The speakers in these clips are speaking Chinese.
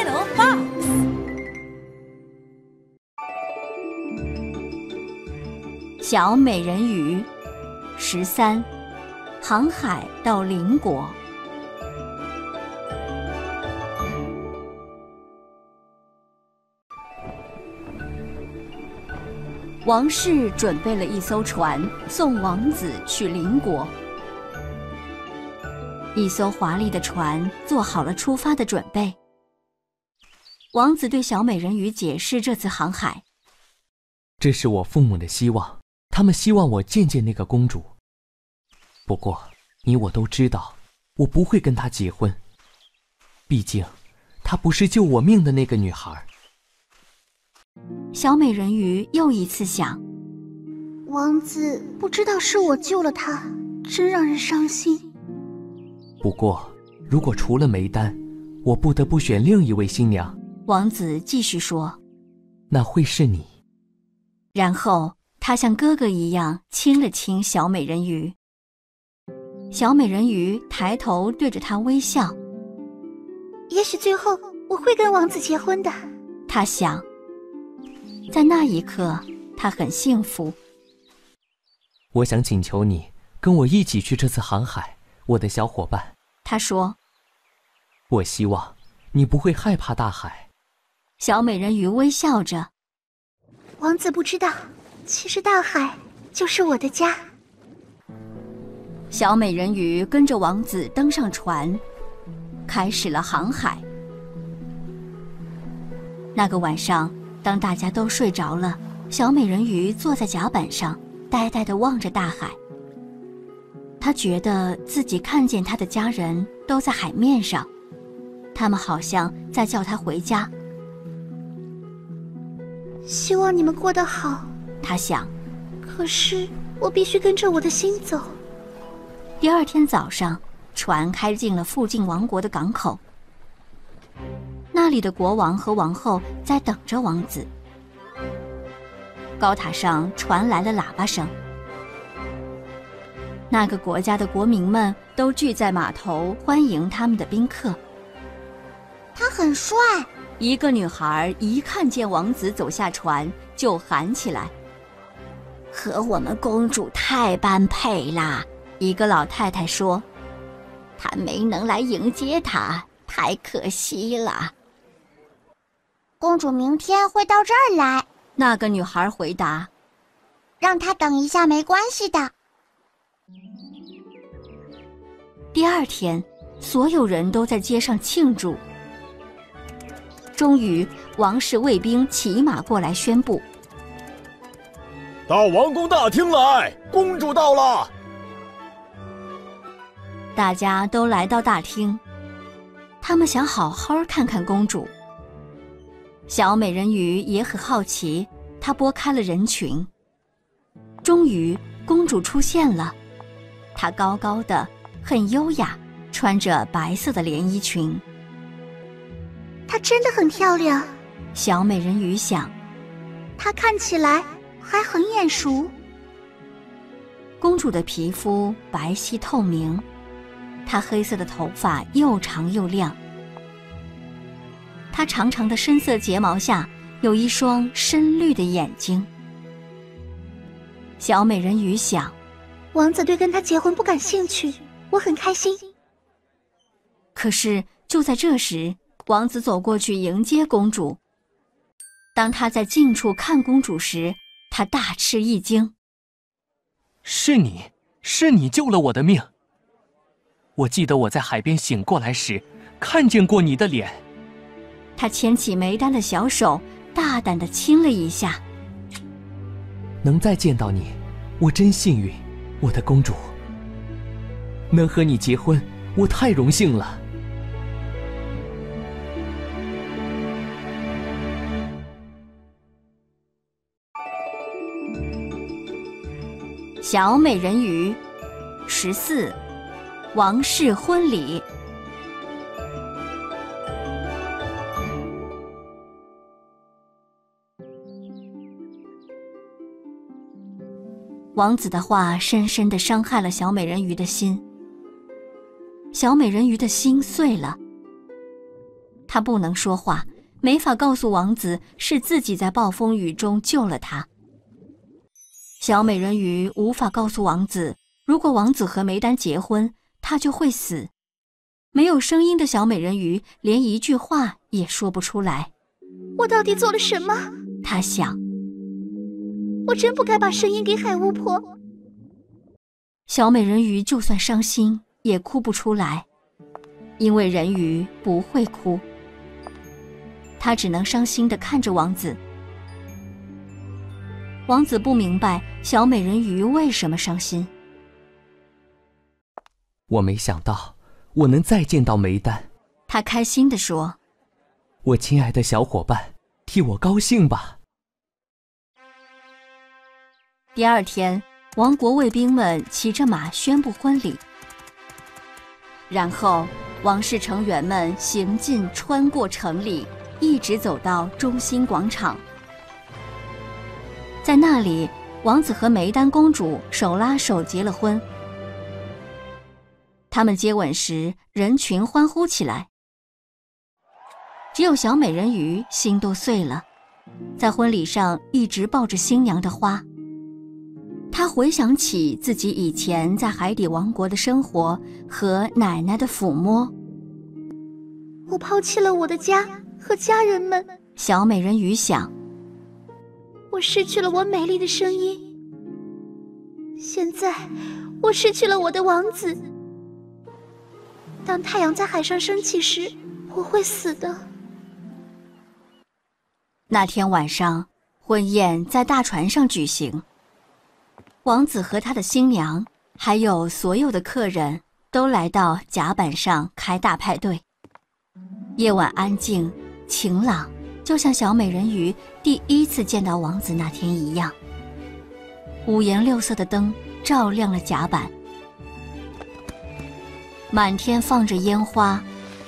Little Fox。 小美人鱼13，航海到邻国。王室准备了一艘船，送王子去邻国。一艘华丽的船做好了出发的准备。王子对小美人鱼解释这次航海： 这是我父母的希望，他们希望我见见那个公主。不过，你我都知道，我不会跟她结婚。毕竟，她不是救我命的那个女孩。 小美人鱼又一次想， 王子不知道是我救了他，真让人伤心。 不过，如果除了梅丹，我不得不选另一位新娘。 王子继续说， 那会是你。 然后他像哥哥一样亲了亲小美人鱼。小美人鱼抬头对着他微笑。 也许最后我会跟王子结婚的， 他想。在那一刻，他很幸福。 我想请求你跟我一起去这次航海，我的小伙伴。 他说， 我希望你不会害怕大海。 小美人鱼微笑着。 王子不知道，其实大海就是我的家。 小美人鱼跟着王子登上船，开始了航海。那个晚上，当大家都睡着了，小美人鱼坐在甲板上，呆呆地望着大海。她觉得自己看见她的家人都在海面上，他们好像在叫她回家。 希望你们过得好， 她想。 可是我必须跟着我的心走。 第二天早上，船开进了附近王国的港口。那里的国王和王后在等着王子。高塔上传来了喇叭声。那个国家的国民们都聚在码头欢迎他们的宾客。 他很帅。 一个女孩一看见王子走下船，就喊起来：“和我们公主太般配啦！”一个老太太说：“她没能来迎接她，太可惜了。” 公主明天会到这儿来。 那个女孩回答：“ 让她等一下，没关系的。” 第二天，所有人都在街上庆祝。终于，王室卫兵骑马过来宣布：“ 到王宫大厅来，公主到了。” 大家都来到大厅，他们想好好看看公主。小美人鱼也很好奇，她拨开了人群。终于，公主出现了。她高高的，很优雅，穿着白色的连衣裙。 她真的很漂亮， 小美人鱼想。 她看起来还很眼熟。 公主的皮肤白皙透明，她黑色的头发又长又亮。她长长的深色睫毛下有一双深绿的眼睛。小美人鱼想， 王子对跟她结婚不感兴趣，我很开心。 可是就在这时，王子走过去迎接公主。当他在近处看公主时，他大吃一惊。 是你救了我的命。我记得我在海边醒过来时，看见过你的脸。 他牵起梅丹的小手，大胆地亲了一下。 能再见到你，我真幸运，我的公主。能和你结婚，我太荣幸了。 小美人鱼14，王室婚礼。王子的话深深地伤害了小美人鱼的心，小美人鱼的心碎了。 他不能说话，没法告诉王子是自己在暴风雨中救了他。小美人鱼无法告诉王子，如果王子和梅丹结婚，他就会死。没有声音的小美人鱼连一句话也说不出来。 我到底做了什么？ 他想， 我真不该把声音给海巫婆。 小美人鱼就算伤心也哭不出来，因为人鱼不会哭。她只能伤心地看着王子。王子不明白小美人鱼为什么伤心。 我没想到我能再见到梅丹， 他开心地说： 我亲爱的小伙伴，替我高兴吧。 第二天，王国卫兵们骑着马宣布婚礼，然后王室成员们行进穿过城里，一直走到中心广场。在那里，王子和梅丹公主手拉手结了婚。他们接吻时，人群欢呼起来。只有小美人鱼心都碎了，在婚礼上一直抱着新娘的花。她回想起自己以前在海底王国的生活和奶奶的抚摸。 我抛弃了我的家和家人们， 小美人鱼想， 我失去了我美丽的声音。现在，我失去了我的王子。当太阳在海上升起时，我会死的。 那天晚上，婚宴在大船上举行。王子和他的新娘，还有所有的客人，都来到甲板上开大派对。夜晚安静晴朗，就像小美人鱼第一次见到王子那天一样。五颜六色的灯照亮了甲板，满天放着烟花。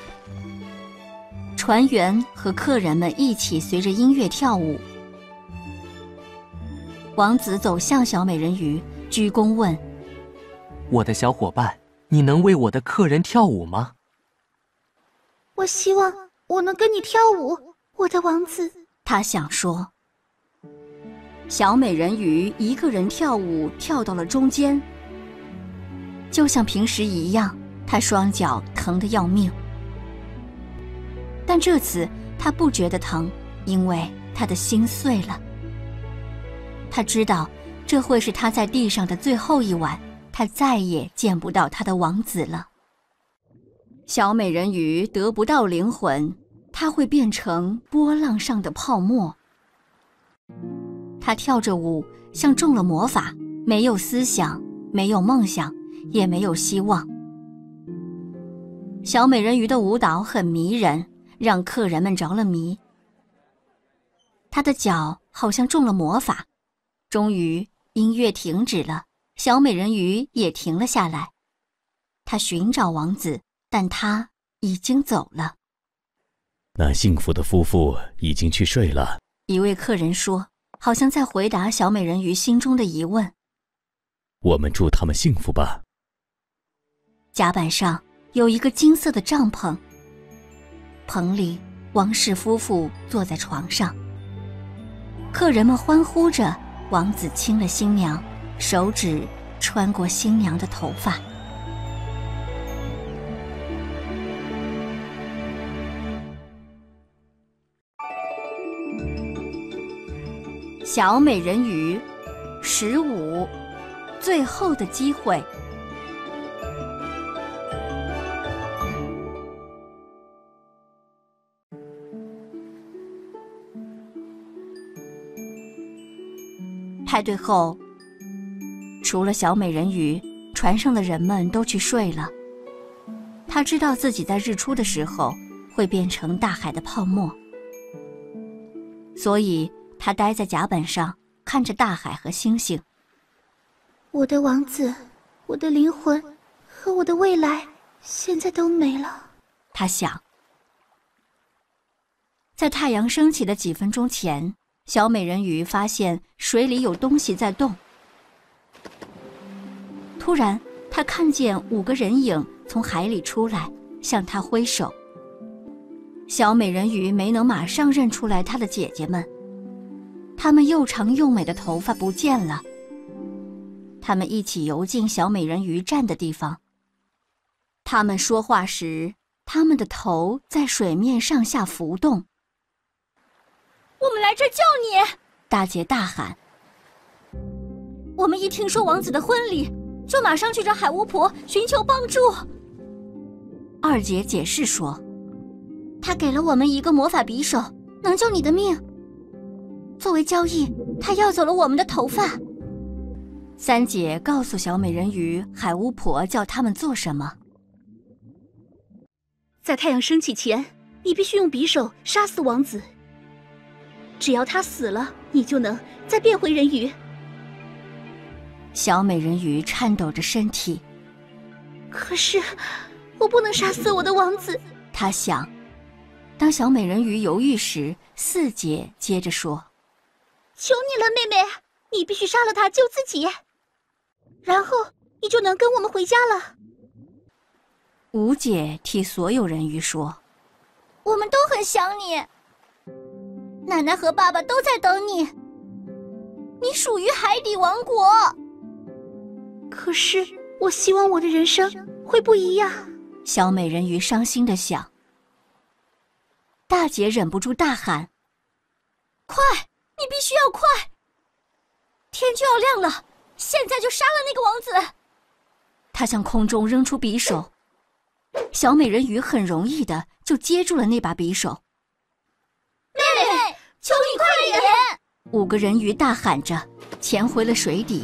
船员和客人们一起随着音乐跳舞。王子走向小美人鱼，鞠躬问： 我的小伙伴，你能为我的客人跳舞吗？ 我希望我能跟你跳舞，我的王子。 他想说。小美人鱼一个人跳舞跳到了中间，就像平时一样，她双脚疼得要命。但这次她不觉得疼，因为她的心碎了。她知道这会是她在地上的最后一晚，她再也见不到她的王子了。小美人鱼得不到灵魂，她会变成波浪上的泡沫。她跳着舞，像中了魔法，没有思想，没有梦想，也没有希望。小美人鱼的舞蹈很迷人，让客人们着了迷。她的脚好像中了魔法，终于音乐停止了，小美人鱼也停了下来。她寻找王子，但他已经走了。 那幸福的夫妇已经去睡了。 一位客人说，好像在回答小美人鱼心中的疑问。 我们祝他们幸福吧。 甲板上有一个金色的帐篷，棚里王室夫妇坐在床上，客人们欢呼着。王子亲了新娘，手指穿过新娘的头发。小美人鱼15，最后的机会。派对后，除了小美人鱼，船上的人们都去睡了。他知道自己在日出的时候会变成大海的泡沫，所以他待在甲板上，看着大海和星星。 我的王子，我的灵魂和我的未来现在都没了， 他想。在太阳升起的几分钟前，小美人鱼发现水里有东西在动。突然，她看见5个人影从海里出来，向她挥手。 小美人鱼没能马上认出来她的姐姐们，她们又长又美的头发不见了。她们一起游进小美人鱼站的地方。她们说话时，她们的头在水面上下浮动。 我们来这救你！ 大姐大喊。 我们一听说王子的婚礼，就马上去找海巫婆寻求帮助。 二姐解释说， 他给了我们一个魔法匕首，能救你的命。作为交易，他要走了我们的头发。 三姐告诉小美人鱼，海巫婆叫他们做什么。 在太阳升起前，你必须用匕首杀死王子。只要他死了，你就能再变回人鱼。 小美人鱼颤抖着身体。 可是，我不能杀死我的王子。 她想。当小美人鱼犹豫时，四姐接着说：“ 求你了，妹妹，你必须杀了他救自己，然后你就能跟我们回家了。” 五姐替所有人鱼说：“ 我们都很想你，奶奶和爸爸都在等你。你属于海底王国。可是，我希望我的人生会不一样。” 小美人鱼伤心地想。大姐忍不住大喊：“ 快！你必须要快！天就要亮了，现在就杀了那个王子！” 她向空中扔出匕首，小美人鱼很容易的就接住了那把匕首。 妹妹，求你快点！ 五个人鱼大喊着，潜回了水底。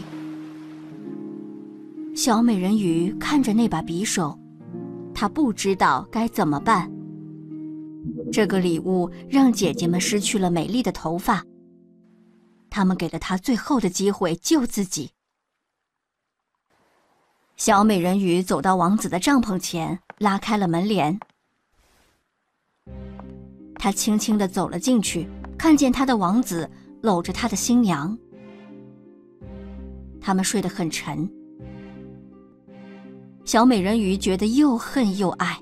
小美人鱼看着那把匕首，她不知道该怎么办。这个礼物让姐姐们失去了美丽的头发，她们给了她最后的机会救自己。小美人鱼走到王子的帐篷前，拉开了门帘。她轻轻地走了进去，看见她的王子搂着他的新娘。他们睡得很沉。小美人鱼觉得又恨又爱。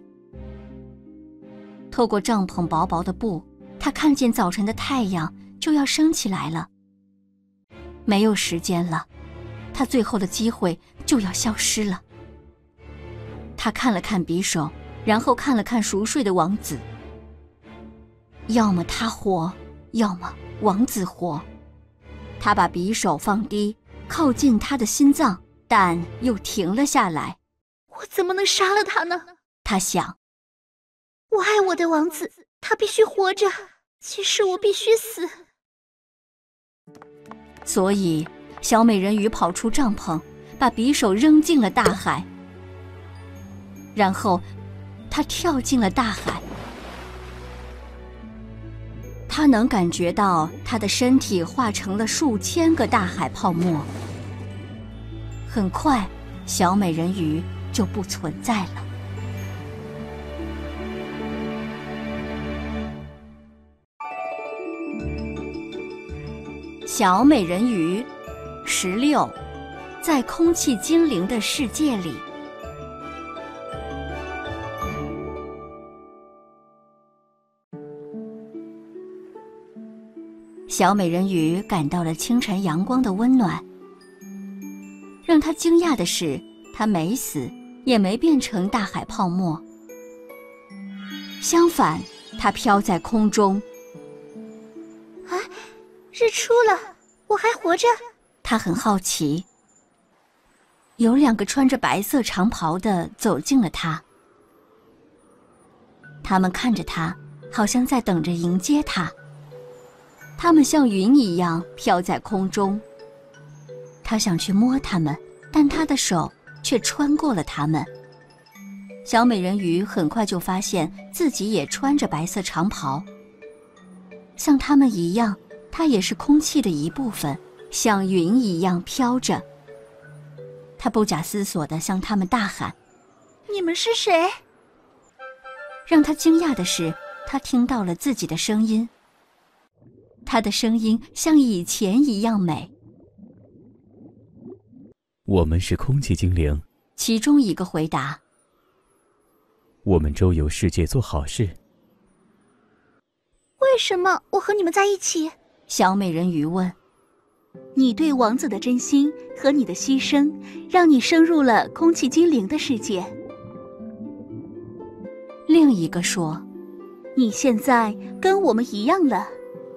透过帐篷薄薄的布，她看见早晨的太阳就要升起来了。没有时间了，她最后的机会就要消失了。她看了看匕首，然后看了看熟睡的王子。要么他活，要么王子活。她把匕首放低，靠近他的心脏，但又停了下来。 我怎么能杀了他呢？ 她想。 我爱我的王子，他必须活着，其实我必须死。 所以，小美人鱼跑出帐篷，把匕首扔进了大海。然后，她跳进了大海。她能感觉到她的身体化成了数千个大海泡沫。很快，小美人鱼就不存在了。小美人鱼16，在空气精灵的世界里。小美人鱼感到了清晨阳光的温暖。让她惊讶的是，她没死，也没变成大海泡沫。相反，她飘在空中。 啊，日出了，我还活着。 她很好奇。有2个穿着白色长袍的走近了她。他们看着她，好像在等着迎接她。他们像云一样飘在空中。她想去摸它们，但她的手却穿过了它们。小美人鱼很快就发现自己也穿着白色长袍。像他们一样，她也是空气的一部分，像云一样飘着。她不假思索地向他们大喊：“ 你们是谁？” 让她惊讶的是，她听到了自己的声音。她的声音像以前一样美。 我们是空气精灵， 其中一个回答。 我们周游世界做好事。 为什么我和你们在一起？ 小美人鱼问。 你对王子的真心和你的牺牲，让你升入了空气精灵的世界。 另一个说， 你现在跟我们一样了。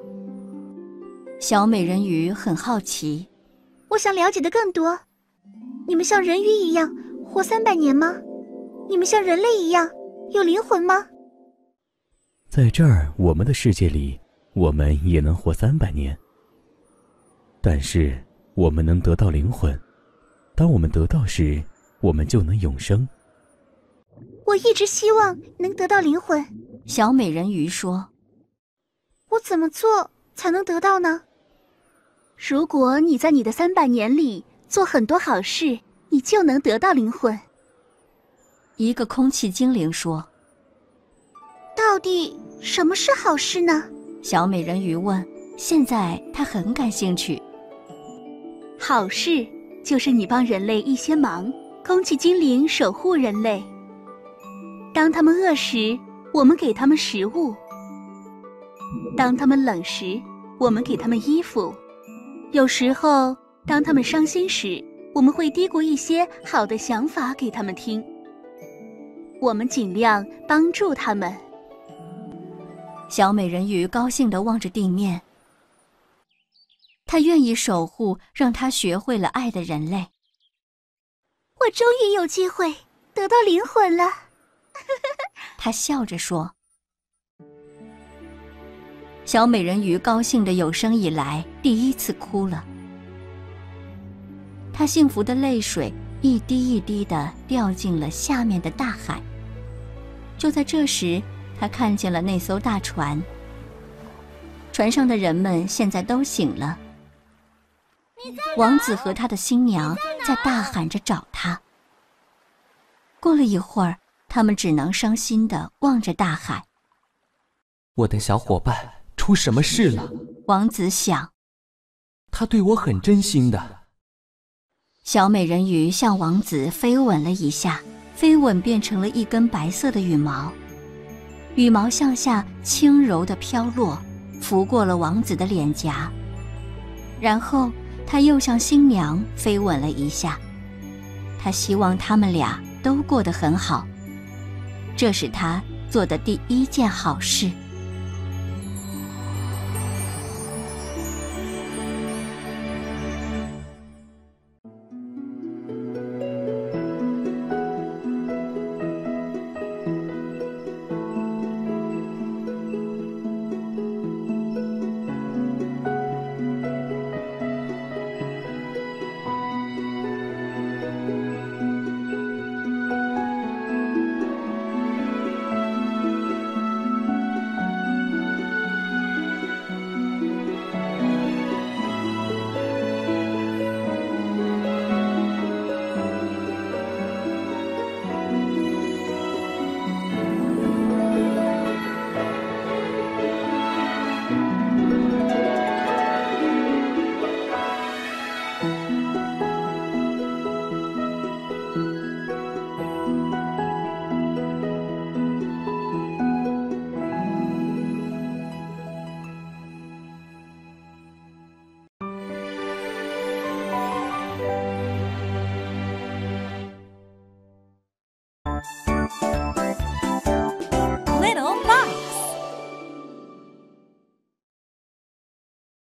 小美人鱼很好奇， 我想了解的更多。你们像人鱼一样活300年吗？你们像人类一样有灵魂吗？ 在这儿，我们的世界里，我们也能活300年。但是我们能得到灵魂，当我们得到时，我们就能永生。 我一直希望能得到灵魂。 小美人鱼说。 我怎么做才能得到呢？ 如果你在你的300年里做很多好事，你就能得到灵魂。 一个空气精灵说。 到底什么是好事呢？ 小美人鱼问。现在她很感兴趣。 好事就是你帮人类一些忙，空气精灵守护人类。当他们饿时，我们给他们食物；当他们冷时，我们给他们衣服。有时候，当他们伤心时，我们会嘀咕一些好的想法给他们听。我们尽量帮助他们。 小美人鱼高兴地望着地面。她愿意守护让她学会了爱的人类。 我终于有机会得到灵魂了。 她笑着说。小美人鱼高兴的有生以来第一次哭了。她幸福的泪水一滴一滴地掉进了下面的大海。就在这时，她看见了那艘大船。船上的人们现在都醒了。王子和他的新娘在大喊着找他。过了一会儿，他们只能伤心地望着大海。 我的小伙伴出什么事了？ 王子想。 他对我很真心的。 小美人鱼向王子飞吻了一下，飞吻变成了一根白色的羽毛，羽毛向下轻柔地飘落，拂过了王子的脸颊。然后他又向新娘飞吻了一下，他希望他们俩都过得很好，这是他做的第一件好事。